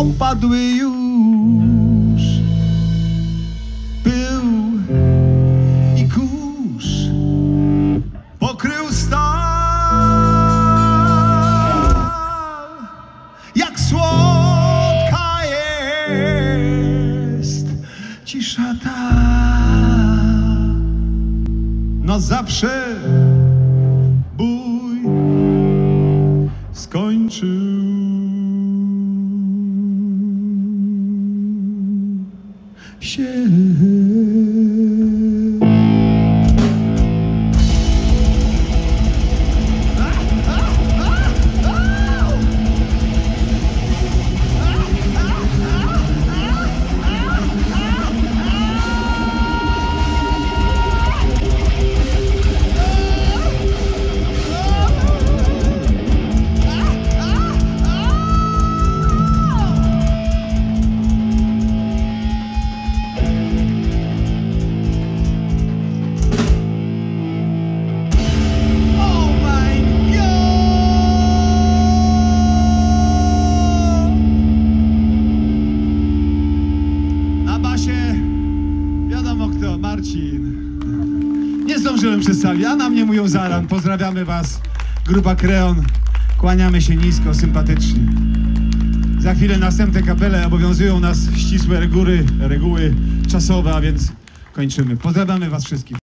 opadły już pył i kurz, pokrył stal. Jak słodka jest cisza ta, no zawsze bój skończył się. Wiadomo kto, Marcin. Nie zdążyłem przedstawić, a na mnie mówią Zaran. Pozdrawiamy was, grupa Kreon. Kłaniamy się nisko, sympatycznie. Za chwilę następne kapele, obowiązują nas ścisłe reguły czasowe, a więc kończymy. Pozdrawiamy was wszystkich.